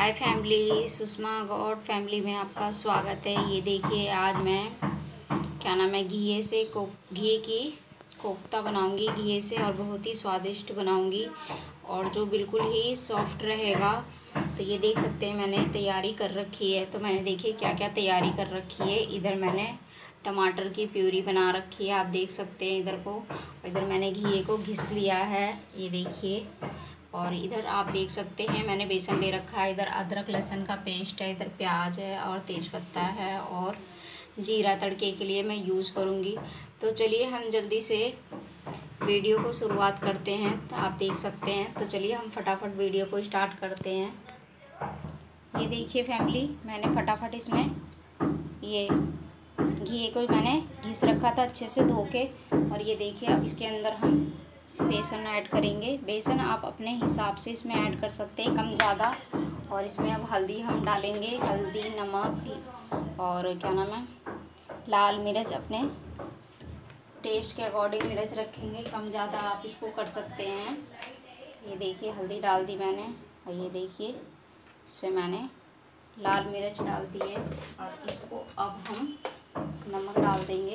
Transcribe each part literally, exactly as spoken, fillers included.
हाय family, Sushma Gaud family में आपका स्वागत है। ये देखिए, आज मैं क्या नाम है घी से को घी की कोफ्ता बनाऊंगी घी से, और बहुत ही स्वादिष्ट बनाऊंगी और जो बिल्कुल ही सॉफ्ट रहेगा। तो ये देख सकते हैं मैंने तैयारी कर रखी है। तो मैंने देखिए क्या क्या तैयारी कर रखी है। इधर मैंने टमाटर की प्यूरी बना रखी है, आप देख सकते हैं इधर को। इधर मैंने घी को घिस लिया है, ये देखिए। और इधर आप देख सकते हैं मैंने बेसन ले रखा है। इधर अदरक लहसुन का पेस्ट है, इधर प्याज है और तेज़पत्ता है और जीरा तड़के के लिए मैं यूज़ करूँगी। तो चलिए हम जल्दी से वीडियो को शुरुआत करते हैं। तो आप देख सकते हैं, तो चलिए हम फटाफट वीडियो को स्टार्ट करते हैं। ये देखिए फैमिली, मैंने फटाफट इसमें ये घी को मैंने घिस रखा था अच्छे से धो के। और ये देखिए, अब इसके अंदर हम बेसन ऐड करेंगे। बेसन आप अपने हिसाब से इसमें ऐड कर सकते हैं, कम ज़्यादा। और इसमें अब हल्दी हम डालेंगे, हल्दी, नमक और क्या नाम है लाल मिर्च, अपने टेस्ट के अकॉर्डिंग मिर्च रखेंगे, कम ज़्यादा आप इसको कर सकते हैं। ये देखिए हल्दी डाल दी मैंने, और ये देखिए इससे मैंने लाल मिर्च डाल दी है। और इसको अब हम नमक डाल देंगे।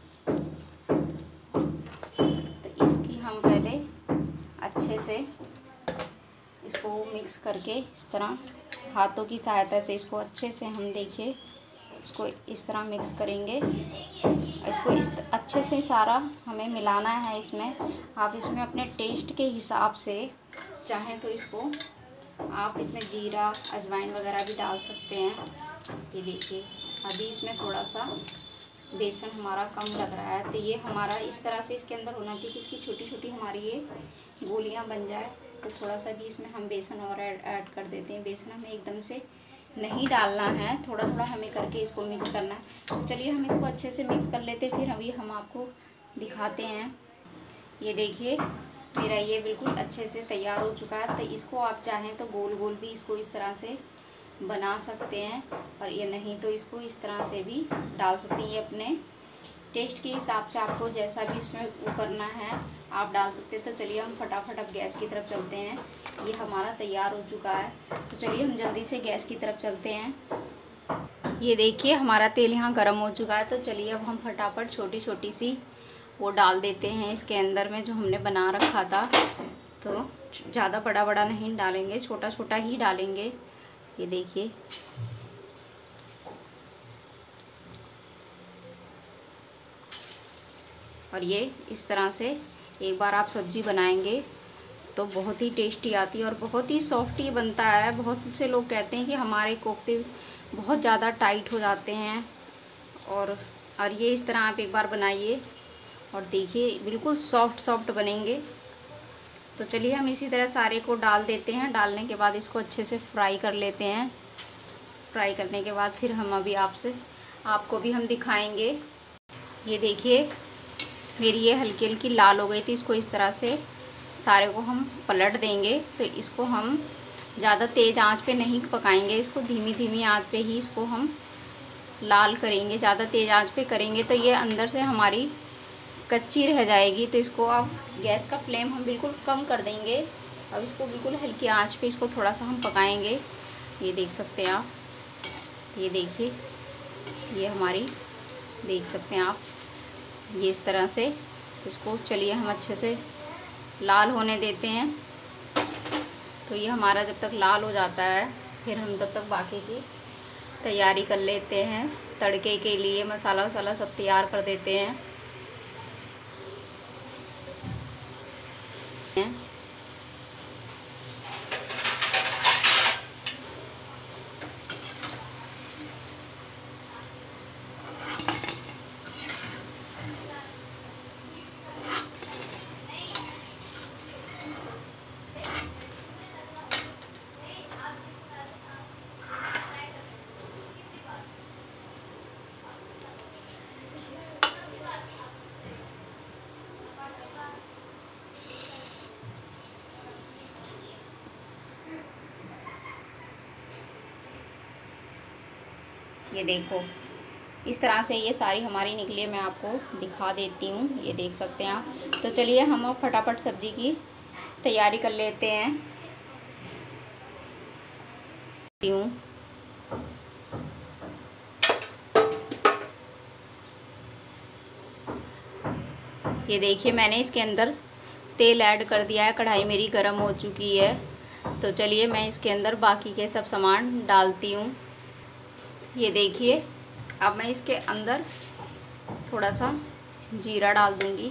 तो इसकी हम पहले अच्छे से इसको मिक्स करके इस तरह हाथों की सहायता से इसको अच्छे से हम देखिए इसको इस तरह मिक्स करेंगे। इसको इस अच्छे से सारा हमें मिलाना है। इसमें आप इसमें अपने टेस्ट के हिसाब से चाहें तो इसको आप इसमें जीरा, अजवाइन वगैरह भी डाल सकते हैं। ये देखिए अभी इसमें थोड़ा सा बेसन हमारा कम लग रहा है। तो ये हमारा इस तरह से इसके अंदर होना चाहिए कि इसकी छोटी छोटी हमारी ये गोलियां बन जाए। तो थोड़ा सा भी इसमें हम बेसन और ऐड ऐड कर देते हैं। बेसन हमें एकदम से नहीं डालना है, थोड़ा थोड़ा हमें करके इसको मिक्स करना है। तो चलिए हम इसको अच्छे से मिक्स कर लेते हैं, फिर अभी हम आपको दिखाते हैं। ये देखिए मेरा ये बिल्कुल अच्छे से तैयार हो चुका है। तो इसको आप चाहें तो गोल गोल भी इसको इस तरह से बना सकते हैं, और ये नहीं तो इसको इस तरह से भी डाल सकते हैं। ये अपने टेस्ट के हिसाब से आपको जैसा भी इसमें वो करना है आप डाल सकते हैं। तो चलिए हम फटाफट अब गैस की तरफ चलते हैं। ये हमारा तैयार हो चुका है, तो चलिए हम जल्दी से गैस की तरफ चलते हैं। ये देखिए हमारा तेल यहाँ गर्म हो चुका है। तो चलिए अब हम फटाफट छोटी छोटी सी वो डाल देते हैं इसके अंदर में जो हमने बना रखा था। तो ज़्यादा बड़ा बड़ा नहीं डालेंगे, छोटा छोटा ही डालेंगे। ये देखिए और ये इस तरह से एक बार आप सब्ज़ी बनाएंगे तो बहुत ही टेस्टी आती है और बहुत ही सॉफ्ट ही बनता है। बहुत से लोग कहते हैं कि हमारे कोफ्ते बहुत ज़्यादा टाइट हो जाते हैं, और और ये इस तरह आप एक बार बनाइए और देखिए बिल्कुल सॉफ्ट सॉफ्ट बनेंगे। तो चलिए हम इसी तरह सारे को डाल देते हैं। डालने के बाद इसको अच्छे से फ्राई कर लेते हैं। फ्राई करने के बाद फिर हम अभी आपसे आपको भी हम दिखाएंगे। ये देखिए मेरी ये हल्की हल्की लाल हो गई थी। इसको इस तरह से सारे को हम पलट देंगे। तो इसको हम ज़्यादा तेज़ आंच पे नहीं पकाएंगे, इसको धीमी धीमी आंच पे ही इसको हम लाल करेंगे। ज़्यादा तेज़ आंच पे करेंगे तो ये अंदर से हमारी कच्ची रह जाएगी। तो इसको अब गैस का फ्लेम हम बिल्कुल कम कर देंगे। अब इसको बिल्कुल हल्की आंच पे इसको थोड़ा सा हम पकाएंगे। ये देख सकते हैं आप, ये देखिए ये हमारी देख सकते हैं आप ये इस तरह से। तो इसको चलिए हम अच्छे से लाल होने देते हैं। तो ये हमारा जब तक लाल हो जाता है फिर हम तब तक बाकी की तैयारी कर लेते हैं। तड़के के लिए मसाला वसाला सब तैयार कर देते हैं। ये देखो इस तरह से ये सारी हमारी निकली है। मैं आपको दिखा देती हूँ, ये देख सकते हैं आप। तो चलिए हम अब फटाफट सब्ज़ी की तैयारी कर लेते हैं। हूँ। ये देखिए मैंने इसके अंदर तेल ऐड कर दिया है, कढ़ाई मेरी गर्म हो चुकी है। तो चलिए मैं इसके अंदर बाकी के सब सामान डालती हूँ। ये देखिए अब मैं इसके अंदर थोड़ा सा जीरा डाल दूँगी।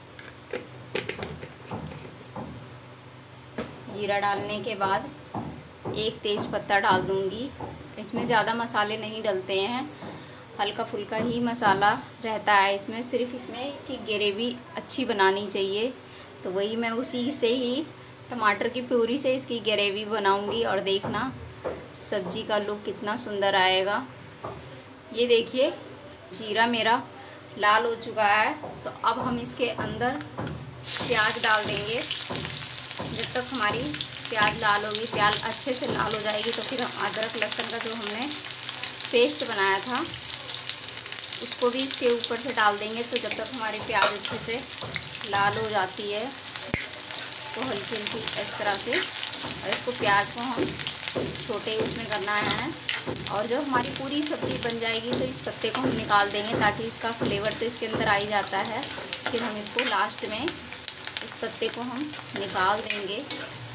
जीरा डालने के बाद एक तेज़ पत्ता डाल दूँगी। इसमें ज़्यादा मसाले नहीं डलते हैं, हल्का फुल्का ही मसाला रहता है इसमें। सिर्फ इसमें इसकी ग्रेवी अच्छी बनानी चाहिए, तो वही मैं उसी से ही टमाटर की प्यूरी से इसकी ग्रेवी बनाऊंगी। और देखना सब्ज़ी का लुक कितना सुंदर आएगा। ये देखिए जीरा मेरा लाल हो चुका है, तो अब हम इसके अंदर प्याज डाल देंगे। जब तक हमारी प्याज लाल होगी, प्याज अच्छे से लाल हो जाएगी, तो फिर हम अदरक लहसुन का जो हमने पेस्ट बनाया था उसको भी इसके ऊपर से डाल देंगे। तो जब तक हमारी प्याज अच्छे से लाल हो जाती है तो हल्की हल्की इस तरह से, और इसको प्याज को हम छोटे उसमें करना है। और जब हमारी पूरी सब्ज़ी बन जाएगी तो इस पत्ते को हम निकाल देंगे, ताकि इसका फ्लेवर तो इसके अंदर आ ही जाता है। फिर हम इसको लास्ट में इस पत्ते को हम निकाल देंगे।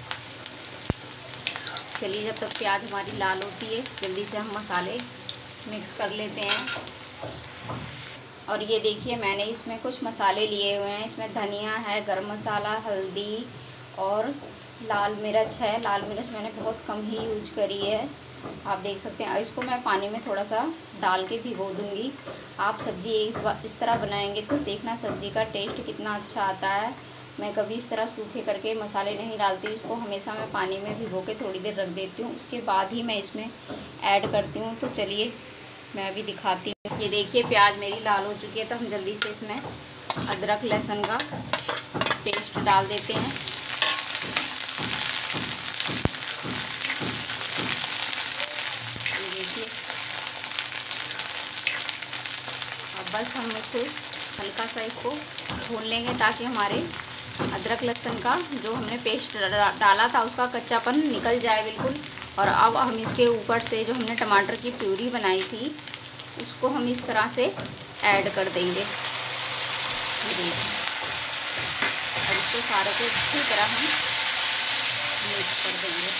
चलिए जब तक प्याज हमारी लाल होती है जल्दी से हम मसाले मिक्स कर लेते हैं। और ये देखिए मैंने इसमें कुछ मसाले लिए हुए हैं। इसमें धनिया है, गरम मसाला, हल्दी और लाल मिर्च है। लाल मिर्च मैंने बहुत कम ही यूज करी है, आप देख सकते हैं। इसको मैं पानी में थोड़ा सा डाल के भिगो दूँगी। आप सब्ज़ी इस इस तरह बनाएंगे तो देखना सब्ज़ी का टेस्ट कितना अच्छा आता है। मैं कभी इस तरह सूखे करके मसाले नहीं डालती हूँ, इसको हमेशा मैं पानी में भिगो के थोड़ी देर रख देती हूँ, उसके बाद ही मैं इसमें ऐड करती हूँ। तो चलिए मैं अभी दिखाती हूँ। ये देखिए प्याज मेरी लाल हो चुकी है, तो हम जल्दी से इसमें अदरक लहसुन का पेस्ट डाल देते हैं। ये देखिए अब बस हम इसको हल्का सा इसको भून लेंगे, ताकि हमारे अदरक लहसुन का जो हमने पेस्ट डाला था उसका कच्चापन निकल जाए बिल्कुल। और अब हम इसके ऊपर से जो हमने टमाटर की प्यूरी बनाई थी उसको हम इस तरह से ऐड कर देंगे। और इसको सारे को अच्छी तरह हम मिक्स कर देंगे।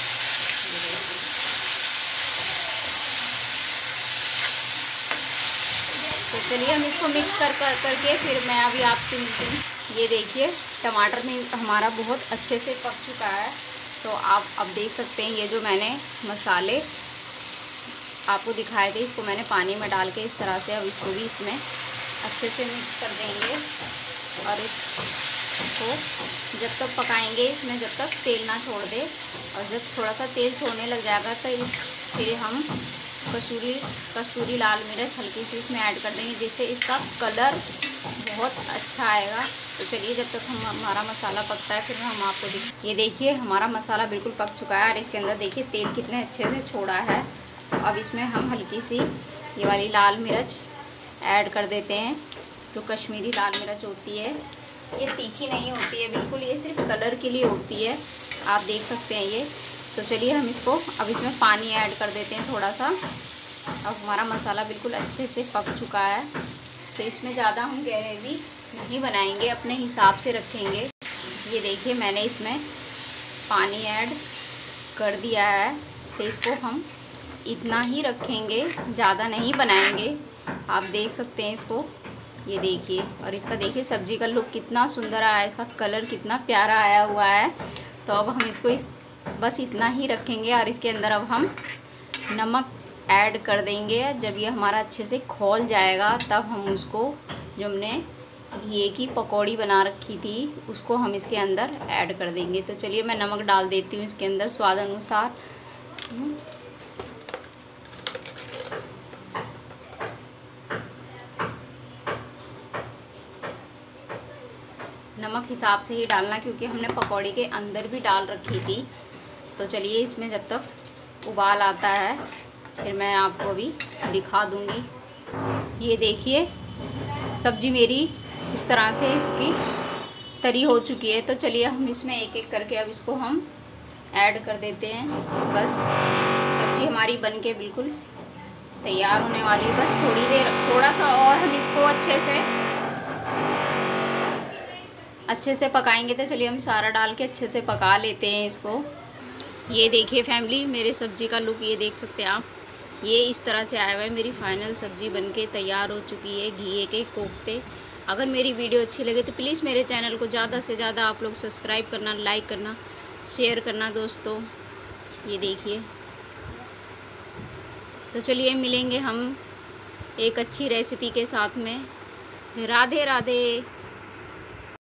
तो चलिए हम इसको मिक्स कर कर करके फिर मैं अभी आपसे मिलती हूँ। ये देखिए टमाटर में हमारा बहुत अच्छे से पक चुका है। तो आप अब देख सकते हैं ये जो मैंने मसाले आपको दिखाए थे, इसको मैंने पानी में डाल के इस तरह से अब इसको भी इसमें अच्छे से मिक्स कर देंगे। और इसको जब तक पकाएंगे इसमें जब तक तेल ना छोड़ दे, और जब थोड़ा सा तेल छोड़ने लग जाएगा तो इस फिर हम कसूरी कस्तूरी लाल मिर्च हल्की सी इसमें ऐड कर देंगे, जिससे इसका कलर बहुत अच्छा आएगा। तो चलिए जब तक हम हमारा मसाला पकता है फिर हम आपको दिख ये देखिए हमारा मसाला बिल्कुल पक चुका है, और इसके अंदर देखिए तेल कितने अच्छे से छोड़ा है। तो अब इसमें हम हल्की सी ये वाली लाल मिर्च ऐड कर देते हैं। जो कश्मीरी लाल मिर्च होती है ये तीखी नहीं होती है बिल्कुल, ये सिर्फ कलर के लिए होती है, आप देख सकते हैं ये। तो चलिए हम इसको अब इसमें पानी ऐड कर देते हैं थोड़ा सा। अब हमारा मसाला बिल्कुल अच्छे से पक चुका है, तो इसमें ज़्यादा हम ग्रेवी नहीं बनाएंगे, अपने हिसाब से रखेंगे। ये देखिए मैंने इसमें पानी ऐड कर दिया है, तो इसको हम इतना ही रखेंगे, ज़्यादा नहीं बनाएंगे। आप देख सकते हैं इसको, ये देखिए। और इसका देखिए सब्ज़ी का लुक कितना सुंदर आया है, इसका कलर कितना प्यारा आया हुआ है। तो अब हम इसको इस बस इतना ही रखेंगे, और इसके अंदर अब हम नमक ऐड कर देंगे। जब ये हमारा अच्छे से खौल जाएगा तब हम उसको जो हमने घी की पकौड़ी बना रखी थी उसको हम इसके अंदर ऐड कर देंगे। तो चलिए मैं नमक डाल देती हूँ इसके अंदर स्वाद अनुसार। नमक हिसाब से ही डालना, क्योंकि हमने पकौड़ी के अंदर भी डाल रखी थी। तो चलिए इसमें जब तक उबाल आता है फिर मैं आपको अभी दिखा दूंगी। ये देखिए सब्ज़ी मेरी इस तरह से इसकी तरी हो चुकी है। तो चलिए हम इसमें एक एक करके अब इसको हम ऐड कर देते हैं। बस सब्ज़ी हमारी बनके बिल्कुल तैयार होने वाली है। बस थोड़ी देर, थोड़ा सा और हम इसको अच्छे से अच्छे से पकाएंगे। तो चलिए हम सारा डाल के अच्छे से पका लेते हैं इसको। ये देखिए फैमिली, मेरे सब्ज़ी का लुक ये देख सकते हैं आप, ये इस तरह से आया हुआ है। मेरी फाइनल सब्ज़ी बनके तैयार हो चुकी है, घी के कोफ्ते। अगर मेरी वीडियो अच्छी लगे तो प्लीज़ मेरे चैनल को ज़्यादा से ज़्यादा आप लोग सब्सक्राइब करना, लाइक करना, शेयर करना दोस्तों। ये देखिए, तो चलिए मिलेंगे हम एक अच्छी रेसिपी के साथ में। राधे राधे।